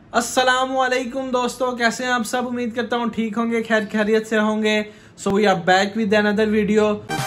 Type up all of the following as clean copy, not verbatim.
अस्सलामुअलैकुम दोस्तों, कैसे हैं आप सब। उम्मीद करता हूँ ठीक होंगे, खैर खैरियत से होंगे। So we are back with another video.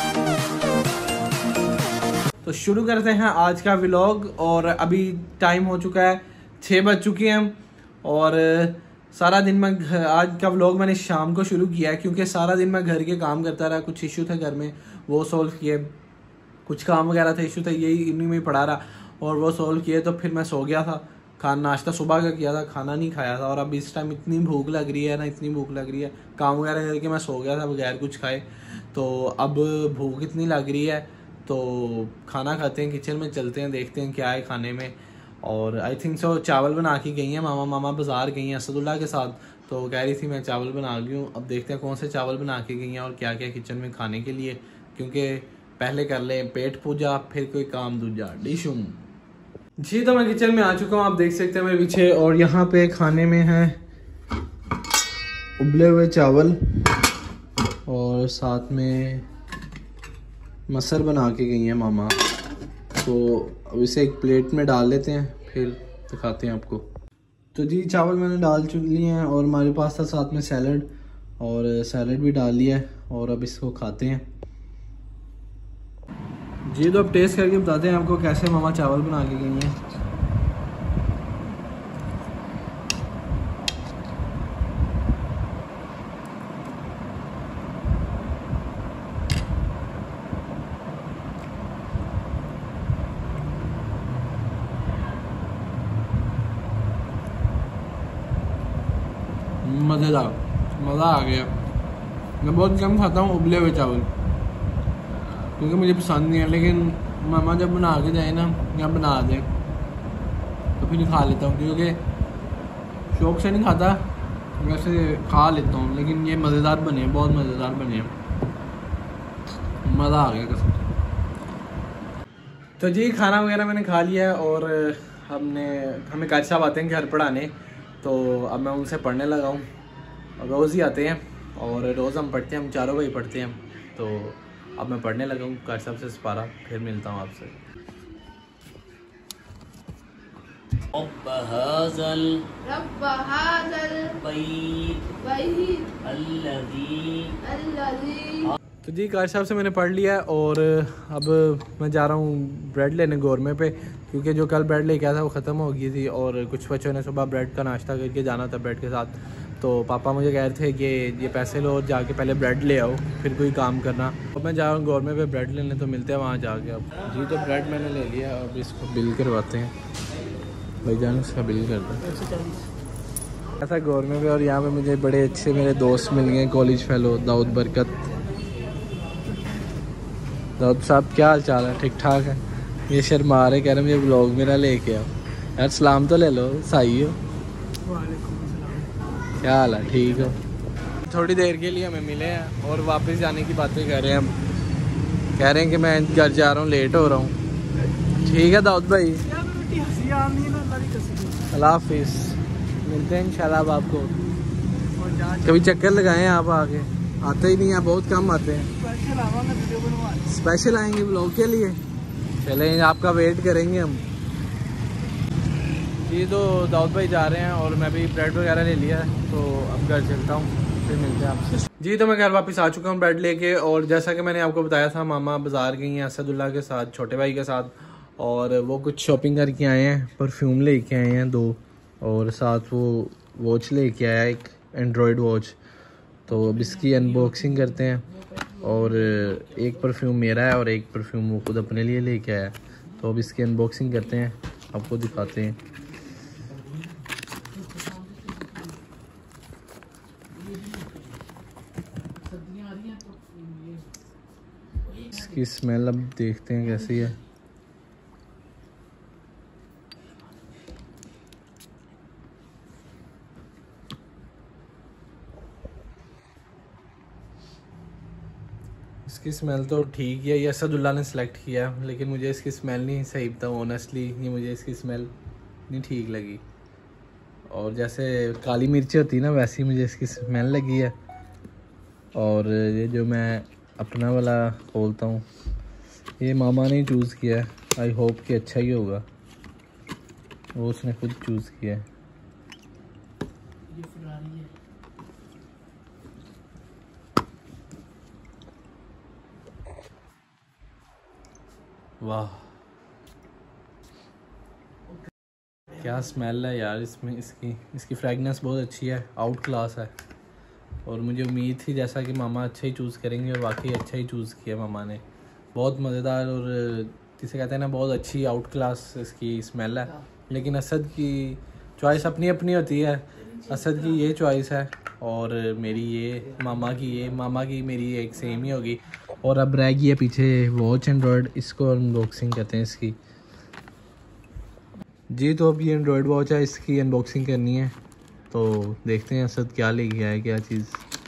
तो शुरू करते हैं आज का व्लॉग। और अभी टाइम हो चुका है 6 बज चुके हैं। और सारा दिन मैं आज का व्लॉग मैंने शाम को शुरू किया है, क्योंकि सारा दिन मैं घर के काम करता रहा। कुछ इशू थे घर में, वो सॉल्व किए। कुछ काम वगैरह थे, इशू थे, यही इन्हीं में पढ़ा रहा और वो सॉल्व किए। तो फिर मैं सो गया था। नाश्ता सुबह का किया था, खाना नहीं खाया था। और अब इस टाइम इतनी भूख लग रही है ना, इतनी भूख लग रही है, काम वगैरह करके मैं सो गया था बगैर कुछ खाए। तो अब भूख इतनी लग रही है तो खाना खाते हैं, किचन में चलते हैं, देखते हैं क्या है खाने में। और आई थिंक सो चावल बना के गई हैं मामा बाज़ार गई हैं असदुल्ला के साथ। तो कह रही थी मैं चावल बना गई हूँ। अब देखते हैं कौन से चावल बना के गई हैं और क्या क्या किचन में खाने के लिए, क्योंकि पहले कर लें पेट पूजा, फिर कोई काम दूजा डिशुम जी। तो मैं किचन में आ चुका हूँ, आप देख सकते हैं मेरे पीछे। और यहाँ पे खाने में है उबले हुए चावल और साथ में मसर बना के गई हैं मामा। तो अब इसे एक प्लेट में डाल लेते हैं, फिर दिखाते हैं आपको। तो जी चावल मैंने डाल लिए हैं और हमारे पास था साथ में सैलड, और सैलड भी डाल लिया है। और अब इसको खाते हैं जी। तो अब टेस्ट करके बताते हैं आपको कैसे मामा चावल बना के गई हैं। मज़ेदार, मज़ा आ गया। मैं बहुत कम खाता हूँ उबले हुए चावल, क्योंकि मुझे पसंद नहीं है। लेकिन मामा जब बना के जाए ना या बना दे तो फिर खा लेता हूँ, क्योंकि शौक से नहीं खाता, वैसे खा लेता हूँ। लेकिन ये मज़ेदार बने, बहुत मज़ेदार बने, मज़ा आ गया कसम से। तो जी खाना वगैरह मैंने खा लिया है। और हमें काजी साहब आते हैं घर पढ़ाने, तो अब मैं उनसे पढ़ने लगा हूँ। रोज़ ही आते हैं और रोज़ हम पढ़ते हैं, हम चारों भाई पढ़ते हैं। तो अब मैं पढ़ने लगा हूँ काजी साहब से सिपारा, फिर मिलता हूँ आपसे। तो जी काजी साहब से मैंने पढ़ लिया है। और अब मैं जा रहा हूँ ब्रेड लेने गोरमे पे, क्योंकि जो कल ब्रेड लेके आया था वो ख़त्म हो गई थी। और कुछ बच्चों ने सुबह ब्रेड का नाश्ता करके जाना था ब्रेड के साथ। तो पापा मुझे कह रहे थे कि ये पैसे लो और जाके पहले ब्रेड ले आओ, फिर कोई काम करना। अब मैं जा रहा हूँ गोरमे पे ब्रेड लेने, तो मिलते हैं वहाँ जाके। अब जी तो ब्रेड मैंने ले लिया, अब इसको बिल करवाते हैं। भाईजान इसका बिल कर दो ऐसा गोरमे पे। और यहाँ पे मुझे बड़े अच्छे मेरे दोस्त मिल गए, कॉलेज फेलो दाऊद बरकत। दाऊद साहब क्या हाल चाल है? ठीक ठाक है। ये शर्मा रहे, कह रहे मुझे ब्लॉग मेरा लेके आओ। यार सलाम तो ले लो, सही हो? क्या हाल है? ठीक हो? थोड़ी देर के लिए हमें मिले हैं और वापस जाने की बातें कर रहे हैं। हम कह रहे हैं कि मैं घर जा रहा हूँ, लेट हो रहा हूँ। ठीक है दाऊद भाई, अल्लाह हाफिज़, मिलते हैं इंशाल्लाह। अब आपको कभी चक्कर लगाएं, आप आके आते ही नहीं हैं, बहुत कम आते हैं। स्पेशल आएंगे ब्लॉग के लिए, चलें आपका वेट करेंगे हम जी। तो दाऊद भाई जा रहे हैं और मैं भी ब्रेड वगैरह ले लिया है, तो अब घर चलता हूँ, फिर मिलते हैं आपसे जी। तो मैं घर वापस आ चुका हूँ ब्रेड लेके। और जैसा कि मैंने आपको बताया था, मामा बाज़ार गई हैं असदुल्ला के साथ, छोटे भाई के साथ। और वो कुछ शॉपिंग करके आए हैं, परफ्यूम लेके आए हैं 2, और साथ वो वॉच लेके आया एक एंड्रॉयड वॉच। तो अब इसकी अनबॉक्सिंग करते हैं। और एक परफ्यूम मेरा है और एक परफ्यूम वो खुद अपने लिए लेके आया। तो अब इसकी अनबॉक्सिंग करते हैं, आपको दिखाते हैं। इसकी स्मेल अब देखते हैं कैसी है। इसकी स्मेल तो ठीक है, ये असदुल्ला ने सेलेक्ट किया, लेकिन मुझे इसकी स्मेल नहीं सही बताऊँ ऑनेस्टली, ये मुझे इसकी स्मेल नहीं ठीक लगी। और जैसे काली मिर्ची होती है ना, वैसी मुझे इसकी स्मेल लगी है। और ये जो मैं अपना वाला खोलता हूँ, ये मामा ने चूज़ किया है। आई होप कि अच्छा ही होगा, वो उसने खुद चूज़ किया है। ये फरारी है। वाह क्या स्मेल है यार इसमें, इसकी फ्रेगनेंस बहुत अच्छी है, आउट क्लास है। और मुझे उम्मीद थी जैसा कि मामा अच्छा ही चूज़ करेंगे, और वाकई अच्छा ही चूज़ किया मामा ने। बहुत मज़ेदार और जिसे कहते हैं ना बहुत अच्छी आउट क्लास इसकी स्मेल है। लेकिन असद की चॉइस अपनी अपनी होती है, असद की ये चॉइस है और मेरी ये, मामा की मेरी एक सेम ही होगी। और अब रह गई है पीछे वॉच एंड्रॉयड, इसको अनबॉक्सिंग कहते हैं इसकी जी। तो अब ये एंड्रॉयड वॉच है, इसकी अनबॉक्सिंग करनी है, तो देखते हैं असद क्या ले गया है, क्या चीज़।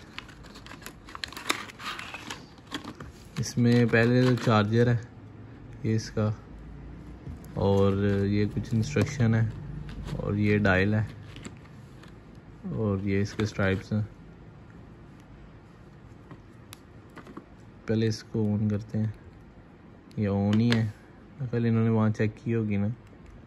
इसमें पहले तो चार्जर है ये इसका, और ये कुछ इंस्ट्रक्शन है, और ये डायल है, और ये इसके स्ट्राइप्स हैं। पहले इसको ऑन करते हैं, ये ऑन ही है, पहले इन्होंने वहाँ चेक की होगी ना।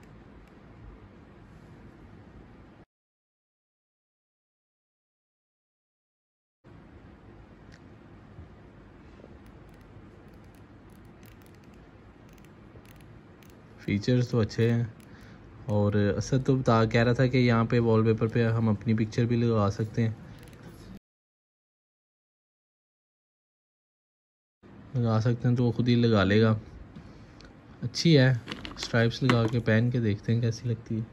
फीचर्स तो अच्छे हैं, और असद तो कह रहा था कि यहाँ पे वॉलपेपर पे हम अपनी पिक्चर भी लगा सकते हैं, तो वो खुद ही लगा लेगा। अच्छी है, स्ट्राइप्स लगा के पहन के देखते हैं कैसी लगती है।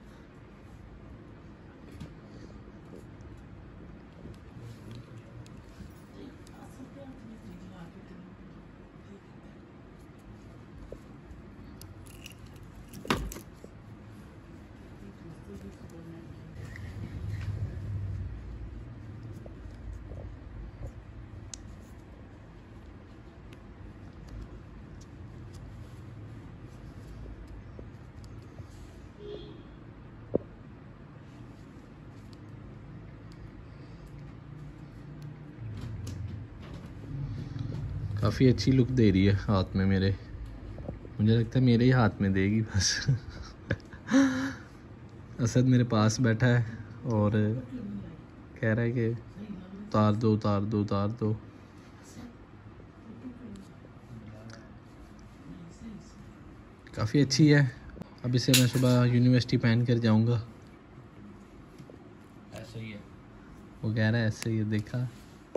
काफ़ी अच्छी लुक दे रही है हाथ में मेरे, मुझे लगता है मेरे ही हाथ में देगी बस। असद मेरे पास बैठा है और कह रहा है कि उतार दो उतार दो उतार दो। काफ़ी अच्छी है। अब इसे मैं सुबह यूनिवर्सिटी पहन कर जाऊँगा। ऐसे ही है, वो कह रहा है ऐसे ही है, देखा।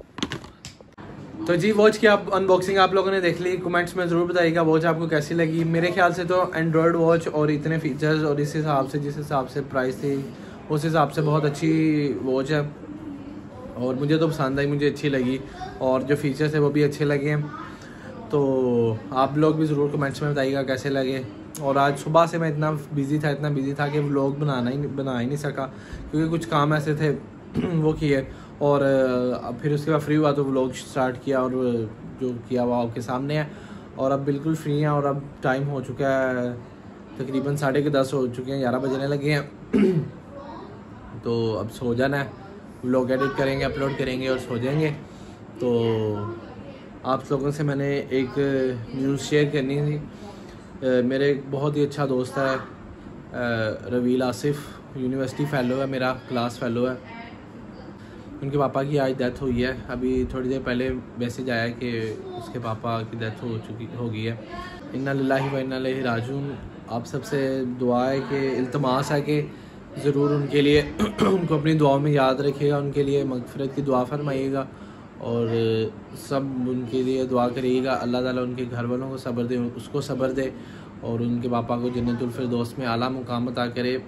तो जी वॉच की आप अनबॉक्सिंग आप लोगों ने देख ली, कमेंट्स में ज़रूर बताइएगा वॉच आपको कैसी लगी। मेरे ख्याल से तो एंड्रॉयड वॉच और इतने फीचर्स और इस हिसाब से, जिस हिसाब से प्राइस थी उस हिसाब से बहुत अच्छी वॉच है, और मुझे तो पसंद आई, मुझे अच्छी लगी, और जो फीचर्स है वो भी अच्छे लगे हैं। तो आप लोग भी ज़रूर कमेंट्स में बताइएगा कैसे लगे। और आज सुबह से मैं इतना बिज़ी था कि व्लॉग बना ही नहीं सका, क्योंकि कुछ काम ऐसे थे वो किए, और फिर उसके बाद फ्री हुआ तो व्लॉग स्टार्ट किया, और जो किया वो आपके सामने है। और अब बिल्कुल फ्री हैं, और अब टाइम हो चुका है तकरीबन 10:30 हो चुके हैं, 11 बजने लगे हैं। तो अब सो जाना है, व्लॉग एडिट करेंगे, अपलोड करेंगे और सो जाएंगे। तो आप लोगों से मैंने एक न्यूज़ शेयर करनी थी। मेरे एक बहुत ही अच्छा दोस्त है रवील आसिफ, यूनिवर्सिटी फ़ेलो है, मेरा क्लास फ़ेलो है। उनके पापा की आज डेथ हुई है, अभी थोड़ी देर पहले मैसेज आया कि उसके पापा की डेथ हो गई है। इन्ना लिल्लाहि व इन्ना इलैहि राजिऊन। आप सबसे दुआ है कि इल्तमास है कि ज़रूर उनके लिए उनको अपनी दुआओं में याद रखिएगा, उनके लिए मगफिरत की दुआ फरमाइएगा, और सब उनके लिए दुआ करिएगा। अल्लाह ताला उनके घर वालों को सब्र दे, उसको सब्र दे, और उनके पापा को जन्नतुल फिरदौस में आला मुकाम अता करे।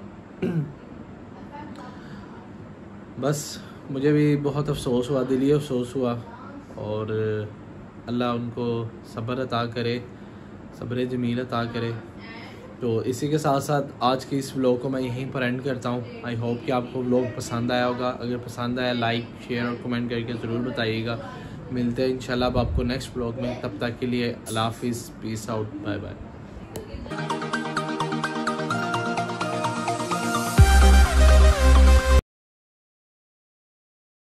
बस मुझे भी बहुत अफसोस हुआ, दिली अफसोस हुआ, और अल्लाह उनको सब्र अता करे, सब्र जमील अता करे। तो इसी के साथ साथ आज की इस व्लॉग को मैं यहीं पर एंड करता हूँ। आई होप कि आपको व्लॉग पसंद आया होगा। अगर पसंद आया लाइक शेयर और कमेंट करके ज़रूर बताइएगा। मिलते हैं इंशाल्लाह अब आपको नेक्स्ट व्लॉग में, तब तक के लिए अल्लाह हाफिज़, पीस आउट, बाय बाय।